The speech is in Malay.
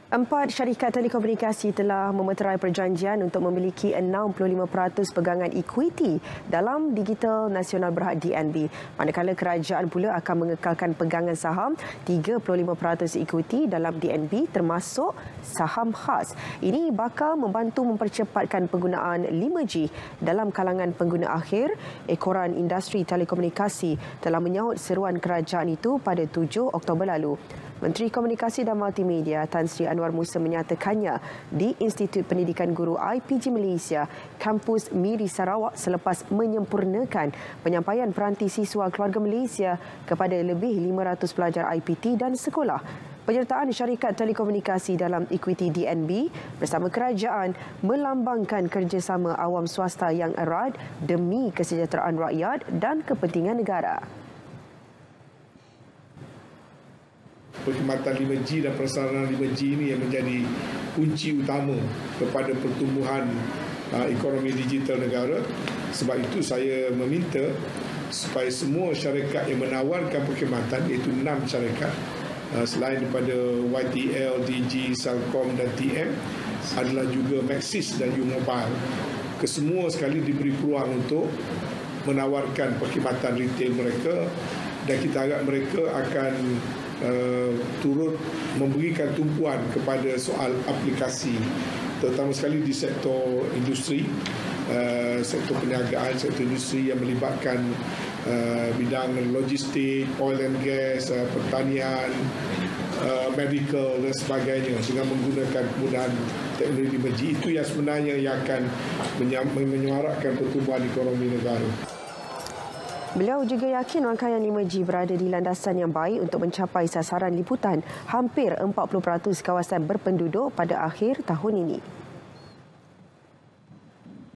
Empat syarikat telekomunikasi telah memeterai perjanjian untuk memiliki 65% pegangan ekuiti dalam Digital Nasional Berhad DNB. Manakala kerajaan pula akan mengekalkan pegangan saham 35% ekuiti dalam DNB termasuk saham khas. Ini bakal membantu mempercepatkan penggunaan 5G dalam kalangan pengguna akhir. Ekoran Industri Telekomunikasi telah menyahut seruan kerajaan itu pada 7 Oktober lalu. Menteri Komunikasi dan Multimedia Tan Sri Anwar Musa menyatakannya di Institut Pendidikan Guru IPG Malaysia, Kampus Miri Sarawak selepas menyempurnakan penyampaian peranti siswa keluarga Malaysia kepada lebih 500 pelajar IPT dan sekolah. Penyertaan syarikat telekomunikasi dalam ekuiti DNB bersama kerajaan melambangkan kerjasama awam swasta yang erat demi kesejahteraan rakyat dan kepentingan negara. Perkhidmatan 5G dan persaranan 5G ini yang menjadi kunci utama kepada pertumbuhan ekonomi digital negara. Sebab itu saya meminta supaya semua syarikat yang menawarkan perkhidmatan, iaitu 6 syarikat selain daripada YTL, DG, Celcom dan TM, adalah juga Maxis dan U-Mobile. Kesemua sekali diberi peluang untuk menawarkan perkhidmatan retail mereka, dan kita harap mereka akan turut memberikan tumpuan kepada soal aplikasi, terutama sekali di sektor industri, sektor perniagaan, sektor industri yang melibatkan bidang logistik, oil and gas, pertanian, medical dan sebagainya, dengan menggunakan kemudahan teknologi 5G. Itu yang sebenarnya yang akan menyemarakkan pertumbuhan ekonomi negara. Beliau juga yakin rangkaian 5G berada di landasan yang baik untuk mencapai sasaran liputan hampir 40% kawasan berpenduduk pada akhir tahun ini.